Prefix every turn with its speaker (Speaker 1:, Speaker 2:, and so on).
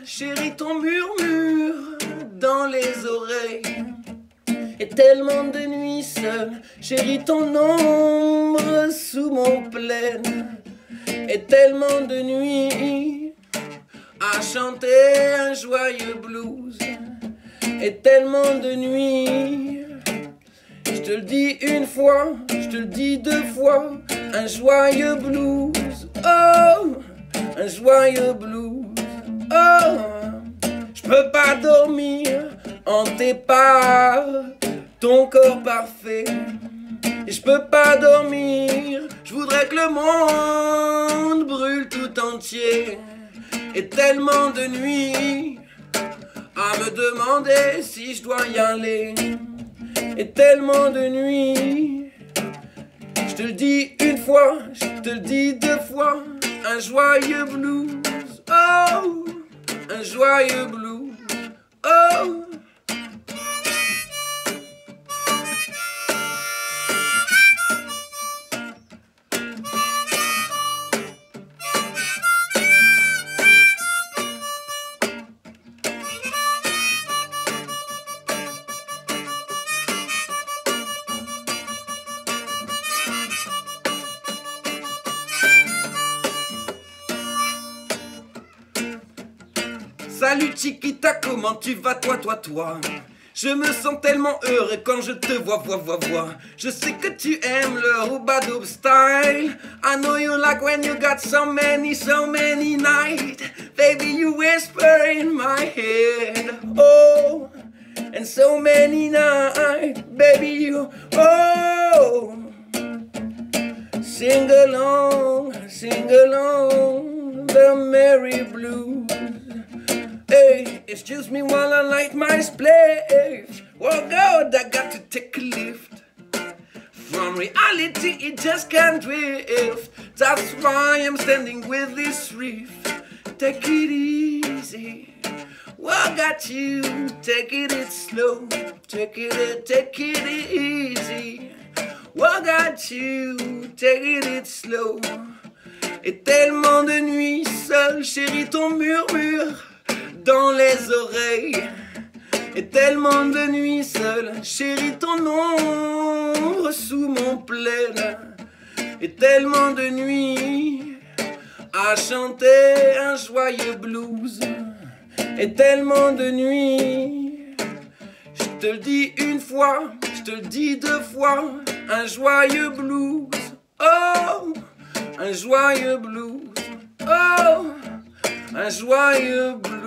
Speaker 1: chérie, ton murmure dans les oreilles. Et tellement de nuits seule, chérie, ton ombre sous mon plaid. Et tellement de nuits à chanter un joyeux blues. Et tellement de nuits, je te le dis une fois, je te le dis deux fois, un joyeux blues, oh, un joyeux blues, oh. Je peux pas dormir hanté par ton corps parfait. Et je peux pas dormir, je voudrais que le monde brûle tout entier. Et tellement de nuits à me demander si je dois y aller. Et tellement de nuits, je te le dis une fois, je te le dis deux fois, un joyeux blues, oh, un joyeux blues, oh. Salut Chiquita, comment tu vas toi? Je me sens tellement heureux quand je te vois. Je sais que tu aimes le Hoobadoop style. I know you like when you got so many nights. Baby, you whisper in my head. Oh, and so many nights. Baby, you, oh. Sing along, the merry blues. Hey, excuse me while I light my spliff. Oh God, I got to take a lift. From reality, it just can't drift. That's why I'm standing with this riff. Take it easy. Oh, got you. Take it slow. Take it easy. Oh, got you. Take it slow. Et tellement de nuits seul, chérie, ton murmure dans les oreilles. Et tellement de nuits seule, chérie, ton ombre sous mon plaid. Et tellement de nuits à chanter un joyeux blues. Et tellement de nuits, je te le dis une fois, je te le dis deux fois, un joyeux blues, oh, un joyeux blues, oh, un joyeux blues.